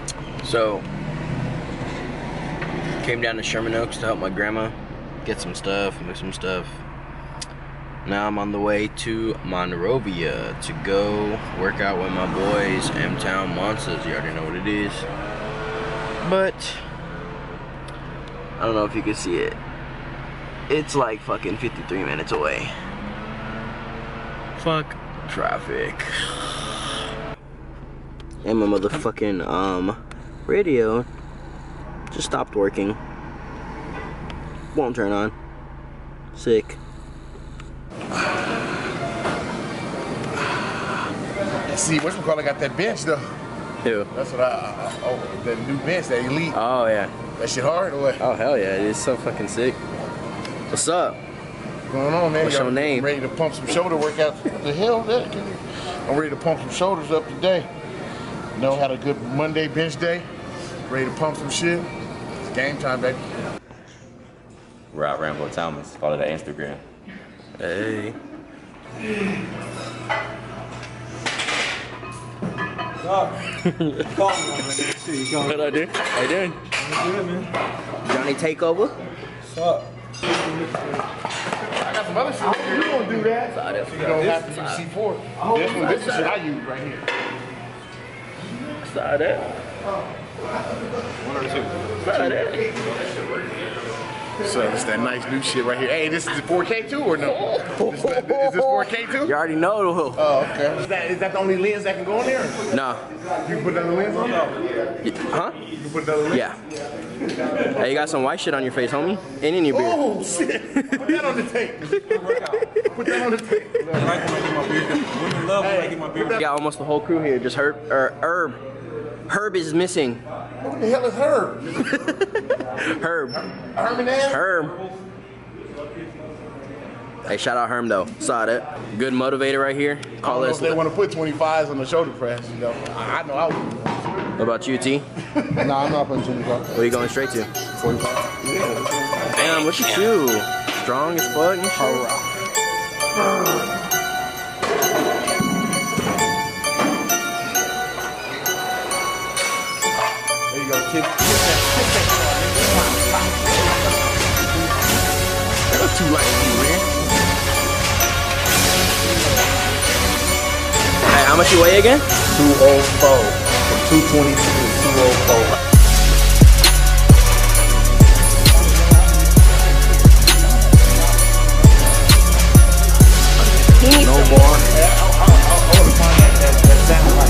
So, came down to Sherman Oaks to help my grandma get some stuff, move some stuff. Now I'm on the way to Monrovia to go work out with my boys, M-Town Monsters. You already know what it is. But, I don't know if you can see it. It's like fucking 53 minutes away. Fuck traffic. And my motherfucking, radio just stopped working. Won't turn on. Sick. See, whatchamacallit got that bench though. Who? That's what oh, that new bench, that Elite. Oh yeah. That shit hard or what? Oh hell yeah, it is so fucking sick. What's up? What's going on, man? What's your name? I'm ready to pump some shoulder workouts. What the hell that? I'm ready to pump some shoulders up today. You know, had a good Monday bench day. Ready to pump some shit. It's game time, baby. Rob Rambo Thomas. Follow that Instagram. Hey. What I do? How you doing? Good, man. Johnny Takeover? What's up? I got some other shit. You don't do that. You don't have to use C4. This is shit I use right here. Saw that. One or two. Saw that. So it's that nice new shit right here. Hey, this is 4K too or no? Is this 4K too? You already know. Oh, okay. Is that the only lens that can go in there? No. You can put another lens on? Huh? You can put another lens? Yeah. Hey, you got some white shit on your face, homie. And in your beard. Oh, shit. Put that on the tape. Put that on the tape. I like making my beard. Women love making my beard. We got almost the whole crew here. Just Herb. Herb is missing. What the hell is Herb? Herb. Herman ass? Herb. Hey, shout out Herm though. Saw that. Good motivator right here. I don't Call know us. if they want to put 25s on the shoulder press, you know. I know I would. What about you, T? No, I'm not putting 25. Where you going straight to? 45. Damn, look at you. Strong as fuck and shit. There you go, kid. That was too light for you, man. Hey, how much you weigh again? 204. From 220 to 204. No bar. I want to find that sound like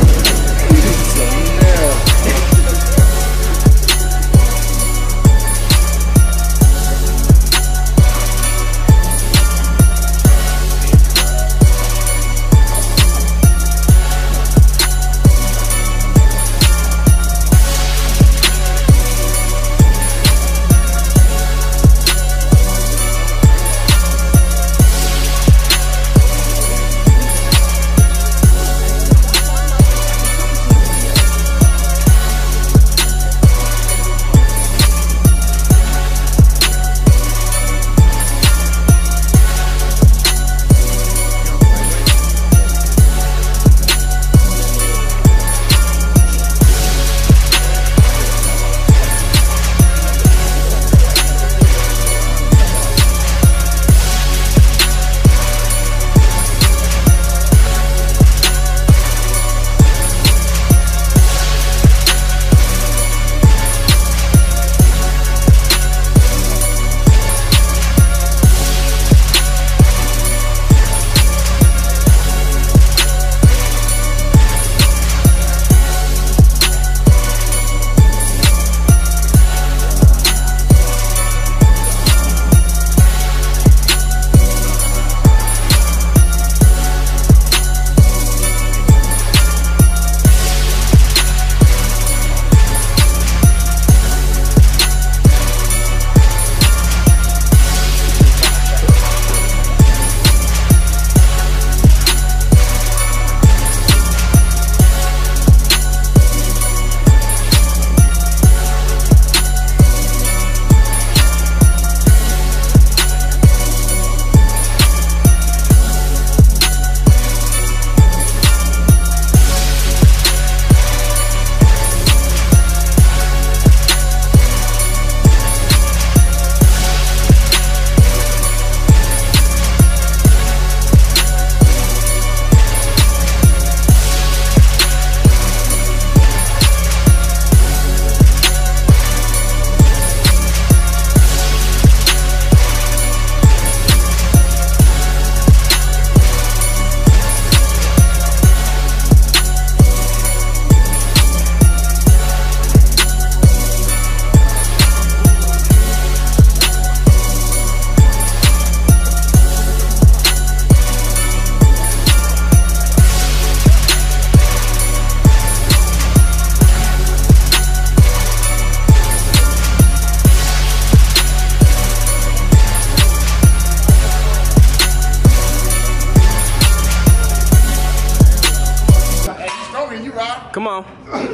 on.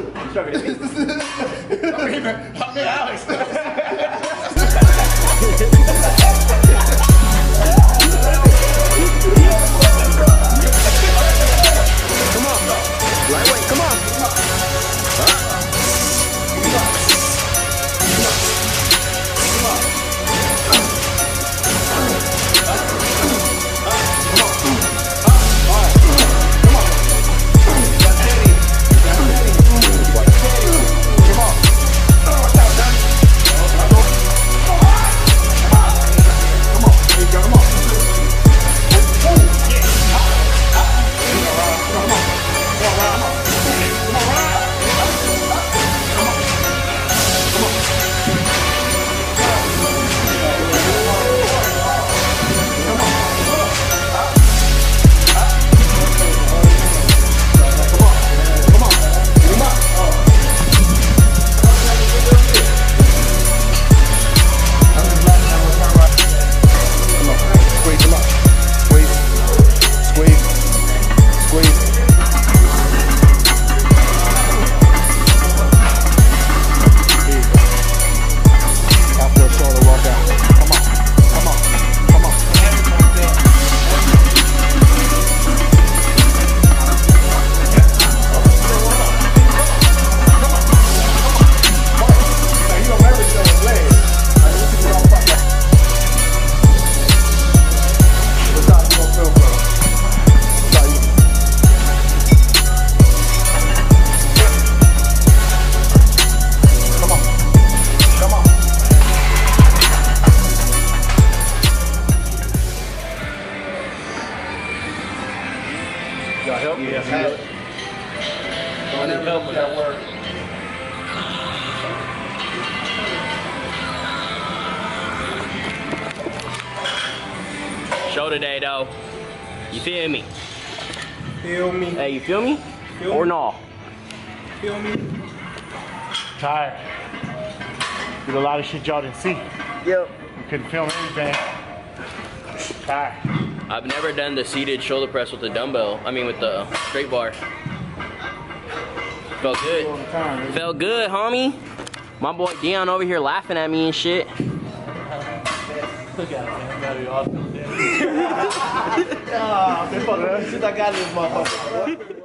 I mean, Alex. Come on. Lightweight, come on. Y'all help me? Yeah. Don't need help with that work. Show today, though. You feel me? Feel me? Hey, you feel me? Feel Or me? no? Feel me? Tired. Did a lot of shit y'all didn't see. Yep. We couldn't film anything. Tired. I've never done the seated shoulder press with the dumbbell. I mean, with the straight bar. Felt good. Felt good, homie. My boy Dion over here laughing at me and shit. Look at him, man. Got it all. Since I got this motherfucker.